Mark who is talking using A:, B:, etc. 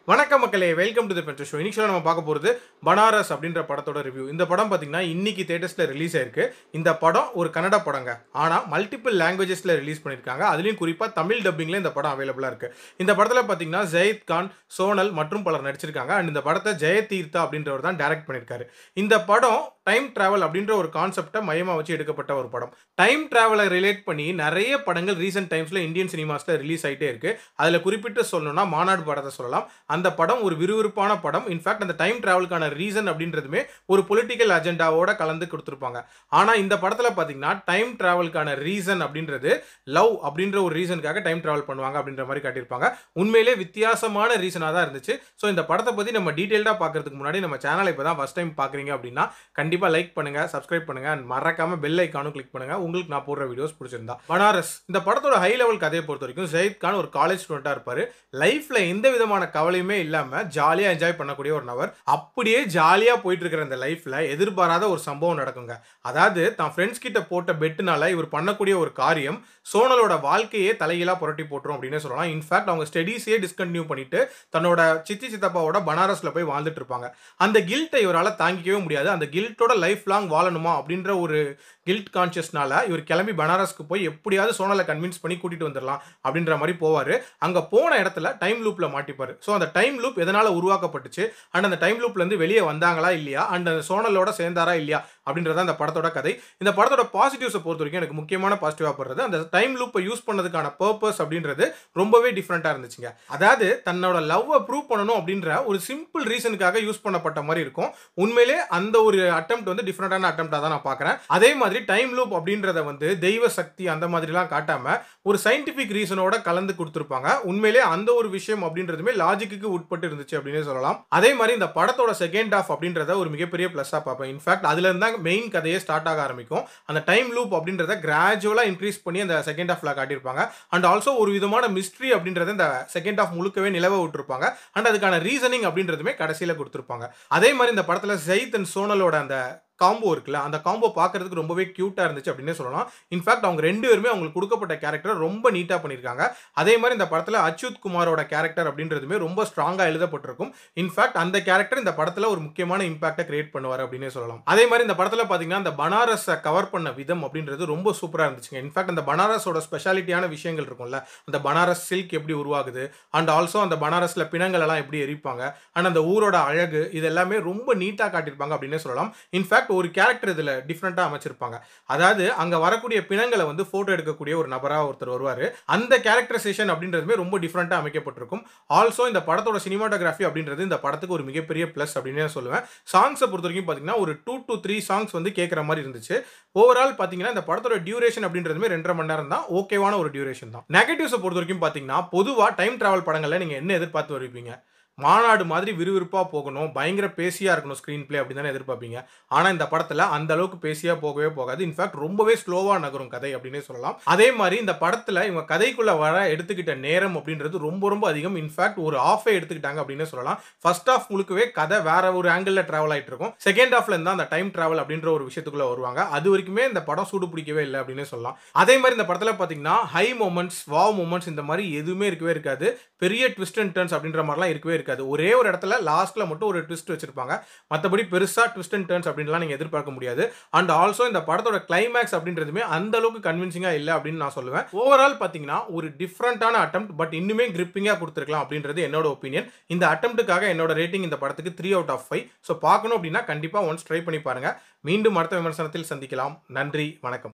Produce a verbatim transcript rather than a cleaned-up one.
A: வணக்கம் மக்களே, welcome to the Pentro show. இன்னைக்கு நம்ம பார்க்க போகிறது பனாரஸ் அப்படின்ற படத்தோட ரிவ்யூ. இந்த படம் பார்த்தீங்கன்னா இன்னைக்கு தியேட்டர்ஸில் ரிலீஸ் ஆயிருக்கு. இந்த படம் ஒரு கன்னட படங்க. ஆனால் மல்டிபிள் லாங்குவேஜஸில் ரிலீஸ் பண்ணியிருக்காங்க. அதுலேயும் குறிப்பாக தமிழ் டப்பிங்கில் இந்த படம் அவைலபிளாக இருக்குது. இந்த படத்தில் பார்த்தீங்கன்னா ஜெயித் கான், சோனல் மற்றும் பலர் நடிச்சிருக்காங்க. அண்ட் இந்த படத்தை ஜெயதீர்த்தா அப்படின்றவர் தான் டைரக்ட் பண்ணியிருக்காரு. இந்த படம் டைம் டிராவல் அப்படின்ற ஒரு கான்செப்டை மையமாக வச்சு எடுக்கப்பட்ட ஒரு படம். டைம் டிராவலை ரிலேட் பண்ணி நிறைய படங்கள் ரீசெண்ட் டைம்ஸில் இந்தியன் சினிமாஸில் ரிலீஸ் ஆகிட்டே இருக்கு. அதில் குறிப்பிட்டு சொல்லணும்னா மாநாடு படத்தை சொல்லலாம். அந்த படம் ஒரு விறுவிறுப்பான படம். இன்ஃபேக்ட் அந்த டைம் டிராவலுக்கான ரீசன் அப்படின்றதுமே ஒரு பொலிட்டிக்கல் அஜெண்டாவோட கலந்து கொடுத்துருப்பாங்க. ஆனால் இந்த படத்தில் பார்த்தீங்கன்னா டைம் டிராவலுக்கான ரீசன் அப்படின்றது லவ் அப்படின்ற ஒரு ரீசனுக்காக டைம் டிராவல் பண்ணுவாங்க அப்படின்ற மாதிரி காட்டியிருப்பாங்க. உண்மையிலே வித்தியாசமான ரீசனாக தான் இருந்துச்சு. ஸோ இந்த படத்தை பற்றி நம்ம டீட்டெயில்டாக பார்க்கறதுக்கு முன்னாடி நம்ம சேனலை இப்போ தான் ஃபஸ்ட் டைம் பார்க்குறீங்க அப்படின்னா கண்டிப்பாக லைக் பண்ணுங்க, சப்ஸ்கிரைப் பண்ணுங்க, அண்ட் மறக்காம பெல் ஐக்கானும் கிளிக் பண்ணுங்க உங்களுக்கு நான் போடுற வீடியோஸ் பிடிச்சிருந்தா. பனாரஸ் இந்த படத்தோட ஹை லெவல் கதையை பொறுத்த வரைக்கும் ஜெயித் கான் ஒரு காலேஜ் ஸ்டூடெண்டாக இருப்பார். லைஃப்ல எந்த விதமான கவலையுமே இல்லாம ஜாலியா என்ஜாய் பண்ணக்கூடிய ஒரு நபர். அப்படியே ஜாலியா போயிட்டு இருக்கிற இந்த லைஃப்ல எதிர்பாராத ஒரு சம்பவம் நடக்குங்க. அதாவது தான் ஃப்ரெண்ட்ஸ் கிட்ட போட்ட பெட்டுனால இவர் பண்ணக்கூடிய ஒரு காரியம் சோனலோட வாழ்க்கையே தலைகீழா புரட்டி போட்டுரும் அப்படின்னு சொல்லலாம். இன்ஃபேக்ட் அவங்க ஸ்டடீஸே டிஸ்கண்டினியூ பண்ணிட்டு தன்னோட சித்தி சித்தப்பாவோட பனாரஸ்ல போய் வாழ்ந்துட்டு இருப்பாங்க. அந்த கில்ட்டை இவரால் தாங்கிக்கவே முடியாது. அந்த கில்ட்டோட லைஃப் லாங் வாழணுமா அப்படின்ற ஒரு கில்ட் கான்சியஸ்னால இவர் கிளம்பி பனாரஸ்க்கு போய் எப்படியாவது சோனலை கன்வின்ஸ் பண்ணி கூட்டிட்டு வந்துடலாம் அப்படின்ற மாதிரி போவாரு. அங்க போன இடத்துல டைம் லூப்ல மாட்டிப்பாரு. ஸோ அந்த டைம் லூப் எதனால உருவாக்கப்பட்டுச்சு அண்ட் அந்த டைம் லூப்ல இருந்து வெளியே வந்தாங்களா இல்லையா அண்ட் அந்த சோனலோட சேர்ந்தாரா இல்லையா அப்படின்றத அந்த படத்தோட கதை. இந்த படத்தோட பாசிட்டிவ்ஸை பொறுத்த வரைக்கும் எனக்கு முக்கியமான பாசிட்டிவா படுறது அந்த டைம் லூப்பை யூஸ் பண்ணதுக்கான பர்பஸ் அப்படின்றது ரொம்பவே டிஃப்ரெண்டா இருந்துச்சுங்க. அதாவது தன்னோட லவ்வை ப்ரூவ் பண்ணணும் அப்படின்ற ஒரு சிம்பிள் ரீசனுக்காக யூஸ் பண்ணப்பட்ட மாதிரி இருக்கும். உண்மையிலே அந்த ஒரு அட்டெம்ப்ட் வந்து டிஃப்ரெண்டான அட்டெம்ப்டா தான் நான் பார்க்குறேன். அதே மாதிரி டைம் லூப் அப்படின்றத வந்து தெய்வ சக்தி அந்த மாதிரிலாம் காட்டாம ஒரு சயின்டிபிக் ரீசனோட கலந்து கொடுத்துருப்பாங்க. உண்மையிலே அந்த ஒரு விஷயம் அப்படின்றதுமே லாஜிக்கு உட்பட்டு இருந்துச்சு அப்படின்னு சொல்லலாம். அதே மாதிரி இந்த படத்தோட செகண்ட் ஹாஃப் அப்படின்றத ஒரு மிகப்பெரிய பிளஸ்ஸா பார்ப்பேன். இன்ஃபேக்ட் அதுல இருந்தா மெயின் கதையே ஸ்டார்ட் ஆக ஆரம்பிக்கும். அந்த டைம் லூப் அப்படின்றத கிராஜுவலா இன்க்ரீஸ் பண்ணி அந்த செகண்ட் ஹாஃப்ல காட்டியிருப்பாங்க. அண்ட் ஆல்சோ ஒரு விதமான மிஸ்ட்ரி அப்படின்றத இந்த செகண்ட் ஹாஃப் முழுக்கவே நிலவ விட்டுருப்பாங்க. அண்ட் அதுக்கான ரீசனிங் அப்படின்றதுமே கடைசியில கொடுத்துருப்பாங்க. அதே மாதிரி இந்த படத்துல ஜெயித் அண்ட் சோனலோட அந்த காம்போ இருக்குல்ல, அந்த காம்போ பார்க்கறதுக்கு ரொம்பவே கியூட்டா இருந்துச்சு அப்படின்னு சொல்லலாம். இன்ஃபேக்ட் அவங்க ரெண்டு பேருமே அவங்களுக்கு கொடுக்கப்பட்ட கேரக்டர் ரொம்ப நீட்டா பண்ணியிருக்காங்க. அதே மாதிரி இந்த படத்தில் அச்சுத் குமாரோட கேரக்டர் அப்படின்றதுமே ரொம்ப ஸ்ட்ராங்கா எழுதப்பட்டிருக்கும். இன்ஃபேக்ட் அந்த கேரக்டர் இந்த படத்தில் ஒரு முக்கியமான இம்பாக்டை கிரியேட் பண்ணுவார் அப்படின்னு சொல்லலாம். அதே மாதிரி இந்த படத்தில் பார்த்தீங்கன்னா அந்த பனாரஸை கவர் பண்ண விதம் அப்படின்றது ரொம்ப சூப்பராக இருந்துச்சுங்க. இன்ஃபேக்ட் அந்த பனாரஸோட ஸ்பெஷாலிட்டியான விஷயங்கள் இருக்கும்ல, அந்த பனாரஸ் சில்க் எப்படி உருவாகுது அண்ட் ஆல்சோ அந்த பனாரஸ்ல பிணங்கள் எல்லாம் எப்படி எரிப்பாங்க அண்ட் அந்த ஊரோட அழகு இது எல்லாமே ரொம்ப நீட்டா காட்டியிருப்பாங்க அப்படின்னு சொல்லலாம். இன்ஃபேக்ட் ஒரு கேரக்டர் இதுல டிஃபரெண்டா அமைச்சிருப்பாங்க. அதாவது அங்க வரக்கூடிய பிணங்களை வந்து போட்டோ எடுக்கக்கூடிய ஒரு நபரா ஒருத்தர் வருவாரு. அந்த கேரக்டரைசேஷன் அப்படின்றதுமே ரொம்ப டிஃபரெண்டா அமைக்கப்பட்டிருக்கும். ஆல்சோ இந்த படத்தோட சினிமாட்டோகிராஃபி அப்படின்றது இந்த படத்துக்கு ஒரு மிகப்பெரிய பிளஸ் அப்படின்னு சொல்லுவேன். சாங்ஸை பொறுத்த வரைக்கும் பாத்தீங்கன்னா ஒரு டூ டு த்ரீ சாங்ஸ் வந்து கேட்கற மாதிரி இருந்துச்சு. ஓவரால் பாத்தீங்கன்னா இந்த படத்தோட டியூரேஷன் அப்படின்றதுமே ரெண்டரை மணி நேரம் தான். ஓகேவான ஒரு டியூரேஷன் தான். நெகட்டிவ்ஸை பொறுத்த வரைக்கும் பாத்தீங்கன்னா பொதுவா டைம் டிராவல் படங்கள்ல நீங்க என்ன எதிர்பார்த்து வருவீங்க? மாநாடு மாதிரி விறுவிறுப்பா போகணும், பயங்கர பேசியா இருக்கணும் ஸ்கிரீன் பிளே அப்படின்னு தானே எதிர்பார்ப்பீங்க. ஆனா இந்த படத்துல அந்த அளவுக்கு பேசியா போகவே போகாது. இன்ஃபேக்ட் ரொம்பவே ஸ்லோவா நகரும் கதை அப்படின்னே சொல்லலாம். அதே மாதிரி இந்த படத்துல இவங்க கதைக்குள்ள வர எடுத்துக்கிட்ட நேரம் அப்படின்றது ரொம்ப ரொம்ப அதிகம். இன்ஃபேக்ட் ஒரு ஹாஃபே எடுத்துக்கிட்டாங்க அப்படின்னு சொல்லலாம். ஃபர்ஸ்ட் ஹாஃப் முழுக்கவே கதை வேற ஒரு ஆங்கிள் டிராவல் ஆயிட்டு இருக்கும். செகண்ட் ஹாஃப்ல இருந்தா அந்த டைம் டிராவல் அப்படின்ற ஒரு விஷயத்துக்குள்ள வருவாங்க. அது வரைக்குமே இந்த படம் சூடு பிடிக்கவே இல்லை அப்படின்னு சொல்லலாம். அதே மாதிரி இந்த படத்துல பாத்தீங்கன்னா ஹை மூமெண்ட்ஸ், வாவ் மூமெண்ட்ஸ் இந்த மாதிரி எதுவுமே இருக்கவே இருக்காது. பெரிய ட்விஸ்ட் அண்ட் டர்ன்ஸ் அப்படின்ற மாதிரிலாம் இருக்கவே இருக்காது. ஒரே ஒரு இடத்துல லாஸ்ட்ல மட்டும் ஒரு ட்விஸ்ட் வச்சிருப்பாங்க. மற்றபடி பெருசா ட்விஸ்ட் அண்ட் டர்ன்ஸ் அப்படின்லாம் நீங்க எதிர்பார்க்க முடியாது. அண்ட் ஆல்சோ இந்த படத்தோட கிளைமேக்ஸ் அப்படின்றதுமே அந்த அளவுக்கு கன்வின்சிங்கா இல்லை அப்படின்னு நான் சொல்லுவேன். ஓவரால் பாத்தீங்கன்னா ஒரு டிஃப்ரெண்டான அட்டெம்ப்ட், பட் இன்னுமே கிரிப்பிங்கா கொடுத்துருக்கலாம் அப்படின்றது என்னோட ஒப்பீனியன். இந்த அட்டெம்ப்டுக்காக என்னோட ரேட்டிங் இந்த படத்துக்கு three out of five. So பார்க்கணும் அப்படின்னா கண்டிப்பா ஒன்ஸ் ட்ரை பண்ணி பாருங்க. மீண்டும் அடுத்த விமர்சனத்தில் சந்திக்கலாம். நன்றி, வணக்கம்.